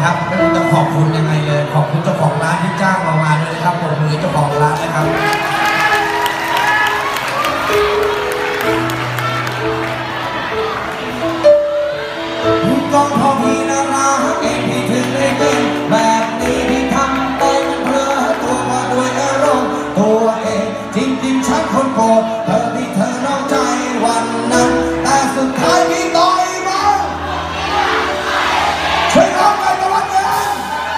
ครับไม่รู้จะขอบคุณยังไงเลยขอบคุณเจ้าของร้านที่จ้างเรามาเลยครับผมมือเจ้าของร้านนะครับกองทองพี่น่ารักเองพี่ถึงได้เป็นแบบนี้ที่ทำไปมันเพลิดตัวมาด้วยอารมณ์ตัวเองจริงๆฉันคนโกรธเธอที่เธอนอกใจวันนั้นแต่สุดท้ายพี่ต่อยมาช่วยร้องไปตะวันเงิน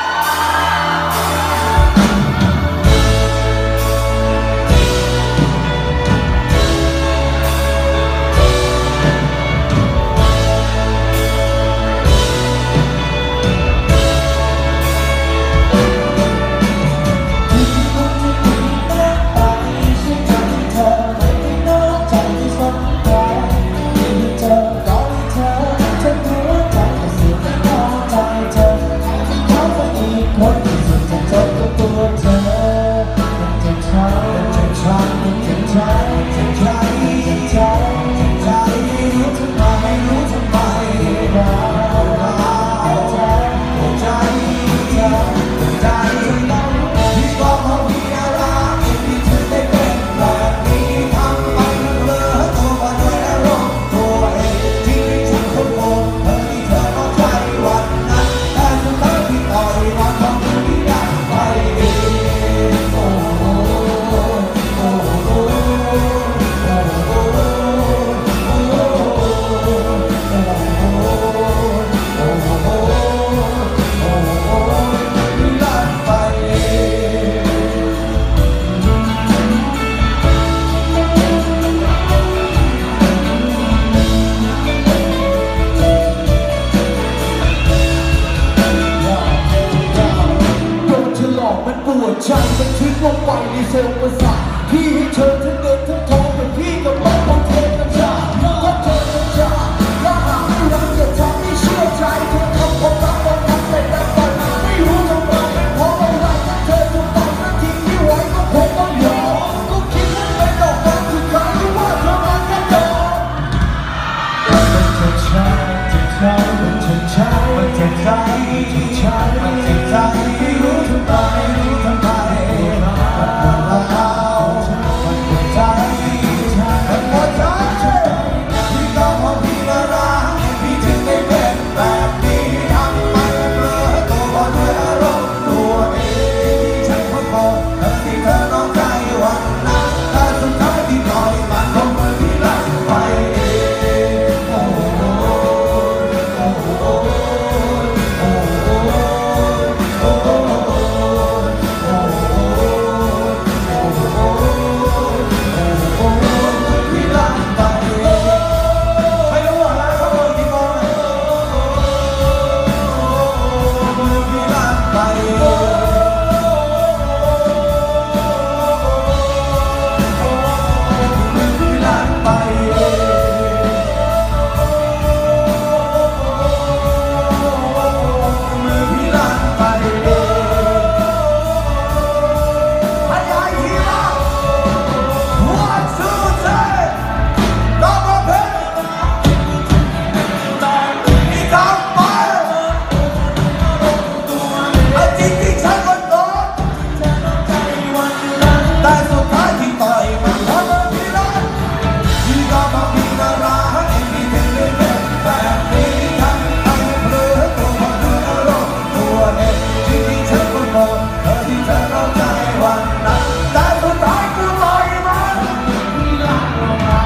ใจมันทิ้งลงไปในเซลล์ประสาทพี่ให้เธอทั้งเงินทั้งทองแต่พี่ก็บอกว่าเธอจะจ่ายเพราะเธอจะจ่ายถ้าหากไม่รักอย่าทำให้เชื่อใจเธอทำความรักความรักแต่ดังไปไม่รู้ทำไมเพราะอะไรถ้าเธอจะตอบนาทีที่ไหวก็คงต้องยอมก็คิดว่าเป็นดอกไม้สุดท้ายรู้ว่าเธอรักกันยอมมันจะใช่จะใช่มันจะใช่มันจะใช่จะใช่มันจะใช่ไม่รู้ทำไม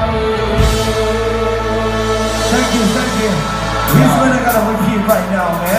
Here's what I gotta repeat right now, man.